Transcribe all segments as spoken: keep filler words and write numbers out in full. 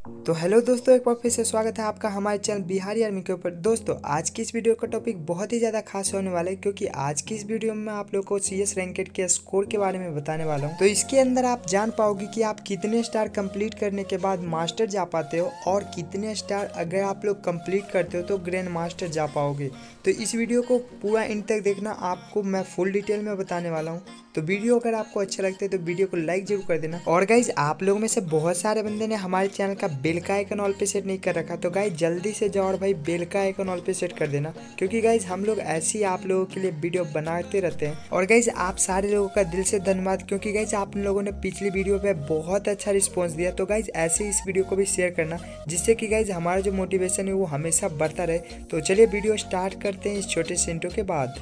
तो हेलो दोस्तों, एक बार फिर से स्वागत है आपका हमारे चैनल बिहारी आर्मी के ऊपर। दोस्तों आज की इस वीडियो का टॉपिक बहुत ही ज़्यादा खास होने वाला है, क्योंकि आज की इस वीडियो में मैं आप लोगों को सी एस रैंकेड के स्कोर के बारे में बताने वाला हूं। तो इसके अंदर आप जान पाओगे कि आप कितने स्टार कंप्लीट करने के बाद मास्टर जा पाते हो और कितने स्टार अगर आप लोग कंप्लीट करते हो तो ग्रैंड मास्टर जा पाओगे। तो इस वीडियो को पूरा एंड तक देखना, आपको मैं फुल डिटेल में बताने वाला हूँ। तो वीडियो अगर आपको अच्छा लगता है तो वीडियो को लाइक जरूर कर देना। और गाइज आप लोगों में से बहुत सारे बंदे ने हमारे चैनल का बेल का आइकन ऑल पे सेट नहीं कर रखा, तो गाइज जल्दी से जाओ और भाई बेल का आइकन ऑल पे सेट कर देना, क्योंकि गाइज हम लोग ऐसी आप लोगों के लिए वीडियो बनाते रहते हैं। और गाइज आप सारे लोगों का दिल से धन्यवाद, क्योंकि गाइज आप लोगों ने पिछली वीडियो पे बहुत अच्छा रिस्पॉन्स दिया। तो गाइज ऐसे इस वीडियो को भी शेयर करना, जिससे कि गाइज हमारा जो मोटिवेशन है वो हमेशा बढ़ता रहे। तो चलिए वीडियो स्टार्ट करते हैं इस छोटे से इंट्रो के बाद।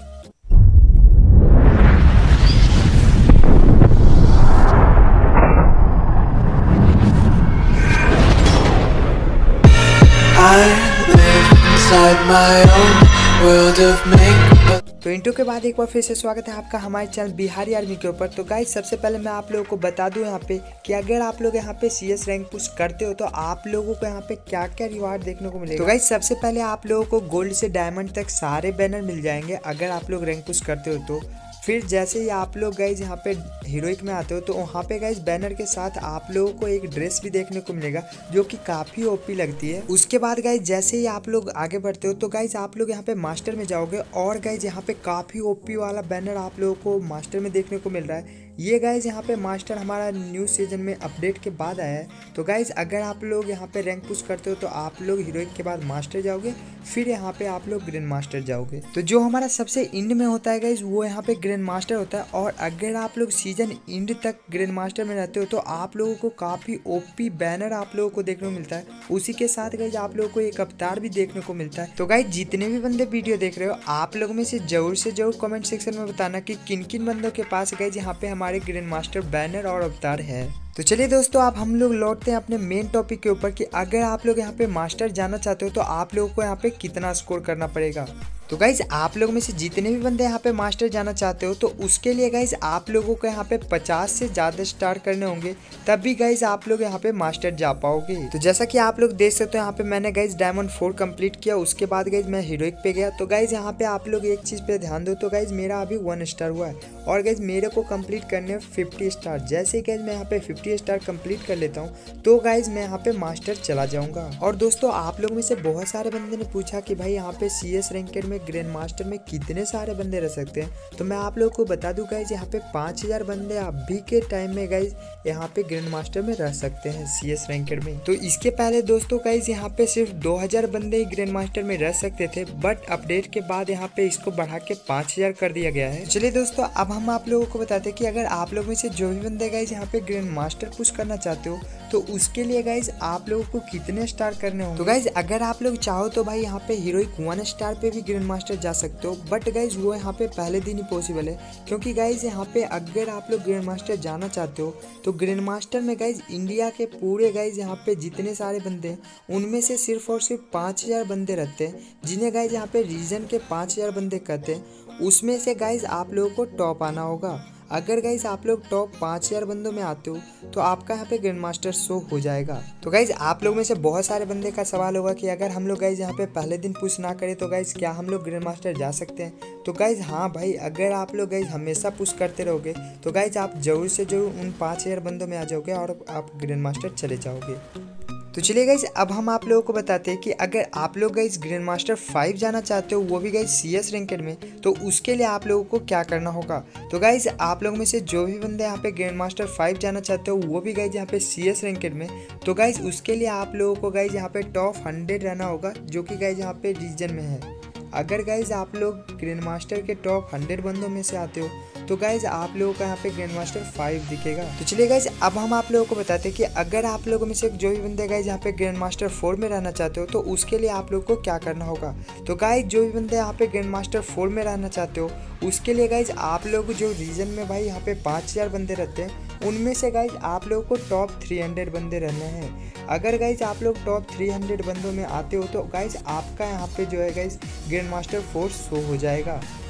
तो इंट्रो के बाद एक बार फिर से स्वागत है आपका हमारे चैनल बिहारी आर्मी के ऊपर। तो गाइज सबसे पहले मैं आप लोगों को बता दूं यहाँ पे कि अगर आप लोग यहाँ पे सी एस रैंक पुश करते हो तो आप लोगों को यहाँ पे क्या क्या रिवार्ड देखने को मिलेगा। तो गाइज सबसे पहले आप लोगों को गोल्ड से डायमंड तक सारे बैनर मिल जाएंगे अगर आप लोग रैंक पुश करते हो तो। फिर जैसे ही आप लोग गाइज यहाँ पे हीरोइक में आते हो तो वहाँ पे गाइज बैनर के साथ आप लोगों को एक ड्रेस भी देखने को मिलेगा जो कि काफ़ी ओपी लगती है। उसके बाद गाइज जैसे ही आप लोग आगे बढ़ते हो तो गाइज आप लोग यहाँ पे मास्टर में जाओगे और गाइज यहाँ पे काफ़ी ओपी वाला बैनर आप लोगों को मास्टर में देखने को मिल रहा है। ये गाइज यहाँ पे मास्टर हमारा न्यू सीजन में अपडेट के बाद आया है। तो गाइज अगर आप लोग यहाँ पे रैंक पुश करते हो तो आप लोग हीरोइक के बाद मास्टर जाओगे, फिर यहाँ पे आप लोग ग्रैंड मास्टर जाओगे। तो जो हमारा सबसे इंड में होता है गाइज वो यहाँ पे ग्रैंड मास्टर होता है। और अगर आप लोग सीजन इंड तक ग्रैंड मास्टर में रहते हो तो आप लोगों को काफ़ी ओपी बैनर आप लोगों को देखने को मिलता है। उसी के साथ गाइज आप लोगों को एक अवतार भी देखने को मिलता है। तो गाइज जितने भी बंदे वीडियो देख रहे हो आप लोगों में से जरूर से जरूर कमेंट सेक्शन में बताना कि किन किन बंदों के पास गाइज यहाँ पे हमारे ग्रैंड मास्टर बैनर और अवतार है। तो चलिए दोस्तों अब हम लोग लौटते हैं अपने मेन टॉपिक के ऊपर कि अगर आप लोग यहाँ पे मास्टर जाना चाहते हो तो आप लोगों को यहाँ पे कितना स्कोर करना पड़ेगा। तो गाइज आप लोगों में से जितने भी बंदे यहाँ पे मास्टर जाना चाहते हो तो उसके लिए गाइज आप लोगों को यहाँ पे पचास से ज़्यादा स्टार करने होंगे, तब भी गाइज आप लोग यहाँ पे मास्टर जा पाओगे। तो जैसा कि आप लोग देख सकते हो यहाँ पे मैंने गाइज डायमंड फोर कंप्लीट किया, उसके बाद गाइज मैं हीरोइक पे गया। तो गाइज यहाँ पे आप लोग एक चीज़ पे ध्यान दो, तो गाइज मेरा अभी वन स्टार हुआ है और गाइज मेरे को कंप्लीट करने फिफ्टी स्टार। जैसे गाइज मैं यहाँ पे फिफ्टी स्टार कंप्लीट कर लेता हूँ तो गाइज मैं यहाँ पे मास्टर चला जाऊँगा। और दोस्तों आप लोग में से बहुत सारे बंदे ने पूछा कि भाई यहाँ पे सी एस रैंकेड में ग्रैंड मास्टर में कितने सारे बंदे रह सकते हैं। तो मैं आप लोगों को बता दूं गाइज यहाँ पे पाँच हज़ार बंदे अभी के टाइम में गाइज यहाँ पे ग्रैंड मास्टर में रह सकते हैं सी एस रैंकेड में। तो इसके पहले दोस्तों गाइज यहाँ पे सिर्फ दो हज़ार बंदे ही ग्रैंड मास्टर में रह सकते थे, बट अपडेट के बाद यहाँ पे इसको बढ़ा के पाँच हज़ार कर दिया गया है। चलिए दोस्तों अब हम आप लोगों को बताते हैं कि अगर आप लोगों में से जो भी बंदे गाइज यहाँ पे ग्रैंड मास्टर पुश करना चाहते हो तो उसके लिए गाइज आप लोगों को कितने स्टार करने होंगे। तो गाइज अगर आप लोग चाहो तो भाई यहाँ पे हीरोइक वन स्टार पे भी ग्रैंड मास्टर जा सकते हो, बट गाइज वो यहाँ पे पहले दिन ही पॉसिबल है, क्योंकि गाइज यहाँ पे अगर आप लोग ग्रैंड मास्टर जाना चाहते हो तो ग्रैंड मास्टर में गाइज इंडिया के पूरे गाइज यहाँ पे जितने सारे बंदे हैं उनमें से सिर्फ और सिर्फ पाँच हज़ार बंदे रहते हैं, जिन्हें गाइज यहाँ पे रीजन के पाँच हज़ार बंदे कहते हैं। उसमें से गाइज आप लोगों को टॉप आना होगा। अगर गाइज आप लोग टॉप पाँच हज़ार बंदों में आते हो तो आपका यहाँ पे ग्रैंड मास्टर शो हो जाएगा। तो गाइज आप लोग में से बहुत सारे बंदे का सवाल होगा कि अगर हम लोग गाइज यहाँ पे पहले दिन पुश ना करें तो गाइज क्या हम लोग ग्रैंड मास्टर जा सकते हैं। तो गाइज हाँ भाई, अगर आप लोग गाइज हमेशा पुश करते रहोगे तो गाइज आप जरूर से जरूर उन पाँच हज़ार बंदों में आ जाओगे और आप ग्रैंड मास्टर चले जाओगे। तो चलिए गाइज अब हम आप लोगों को बताते हैं कि अगर आप लोग गाइज ग्रैंड मास्टर फाइव जाना चाहते हो, वो भी गाइज सी एस रैंकेड में, तो उसके लिए आप लोगों को क्या करना होगा। तो गाइज आप लोगों में से जो भी बंदे यहाँ पे ग्रैंड मास्टर फाइव जाना चाहते हो वो भी गाइज यहाँ पे सी एस रैंकेड में, तो गाइज उसके लिए आप लोगों को गाइज यहाँ पे टॉप हंड्रेड रहना होगा, जो कि गाइज यहाँ पे रीजन में है। अगर गाइज आप लोग ग्रैंड मास्टर के टॉप हंड्रेड बंदों में से आते हो तो गाइज आप लोगों का यहाँ पे ग्रैंड मास्टर फाइव दिखेगा। तो चलिए गाइज अब हम आप लोगों को बताते हैं कि अगर आप लोगों में से जो भी बंदे गाइज यहाँ पे ग्रैंड मास्टर फोर में रहना चाहते हो तो उसके लिए आप लोगों को क्या करना होगा। तो गाइज जो भी बंदे यहाँ पे ग्रैंड मास्टर फोर में रहना चाहते हो उसके लिए गाइज आप लोग जो रीजन में भाई यहाँ पे पाँच हज़ार बंदे रहते हैं उनमें से गाइज आप लोगों को टॉप थ्री हंड्रेड बंदे रहने हैं। अगर गाइज आप लोग टॉप थ्री हंड्रेड बंदों में आते हो तो गाइज आपका यहाँ पे जो है guys grand master four show हो जाएगा।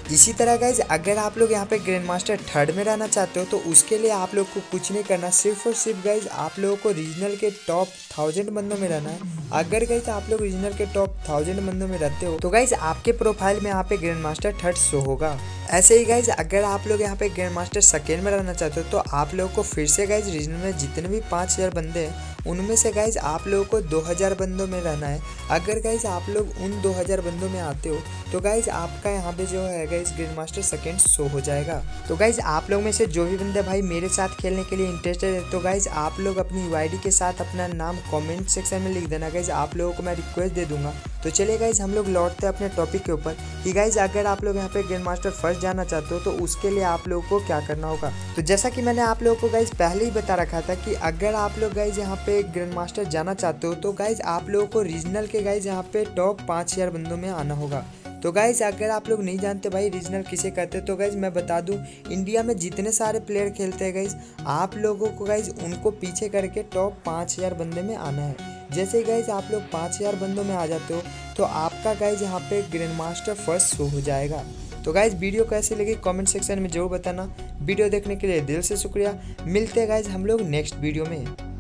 इसी तरह गाइज अगर आप लोग यहाँ पे ग्रैंड मास्टर थर्ड में रहना चाहते हो तो उसके लिए आप लोग को कुछ नहीं करना, सिर्फ और सिर्फ गाइज आप लोगों को रीजनल के टॉप थाउजेंड बंदों में रहना है। अगर गाइज आप लोग रीजनल के टॉप थाउजेंड बंदों में रहते हो तो गाइज आपके प्रोफाइल में यहाँ पे ग्रैंड मास्टर थर्ड शो होगा। ऐसे ही गाइज अगर आप लोग यहाँ पे ग्रैंड मास्टर सेकेंड में रहना चाहते हो तो आप लोगों को फिर से गाइज रीजनल में जितने भी पाँच हज़ार बंदे हैं उनमें से गाइज आप लोगों को दो हज़ार बंदों में रहना है। अगर गाइज आप लोग उन दो हज़ार बंदों में आते हो तो गाइज आपका यहाँ पे जो है guys grand master second show हो जाएगा। तो गाइज आप लोग में से जो भी बंदे भाई मेरे साथ खेलने के लिए इंटरेस्टेड है तो गाइज आप लोग अपनी यू आई डी के साथ अपना नाम कमेंट सेक्शन में लिख देना। गाइज आप लोगों को मैं रिक्वेस्ट दे दूंगा। तो चलिए गाइज हम लोग लौटते हैं अपने टॉपिक के ऊपर कि गाइज अगर आप लोग यहाँ पे ग्रैंड मास्टर फर्स्ट जाना चाहते हो तो उसके लिए आप लोगों को क्या करना होगा। तो जैसा कि मैंने आप लोगों को गाइज पहले ही बता रखा था कि अगर आप लोग गाइज यहाँ पे ग्रैंड मास्टर जाना चाहते हो तो गाइज आप लोगों को रीजनल के गाइज यहाँ पे टॉप पाँच हज़ार बंदों में आना होगा। तो गाइज अगर आप लोग नहीं जानते भाई रीजनल किसे कहते हैं तो गाइज मैं बता दूं, इंडिया में जितने सारे प्लेयर खेलते हैं गाइज आप लोगों को गाइज उनको पीछे करके टॉप पाँच हज़ार बंदे में आना है। जैसे ही गाइज आप लोग पाँच हज़ार बंदों में आ जाते हो तो आपका गाइज यहाँ पे ग्रैंड मास्टर फर्स्ट शो हो जाएगा। तो गाइज वीडियो कैसी लगी कमेंट सेक्शन में जरूर बताना। वीडियो देखने के लिए दिल से शुक्रिया। मिलते हैं गाइज हम लोग नेक्स्ट वीडियो में।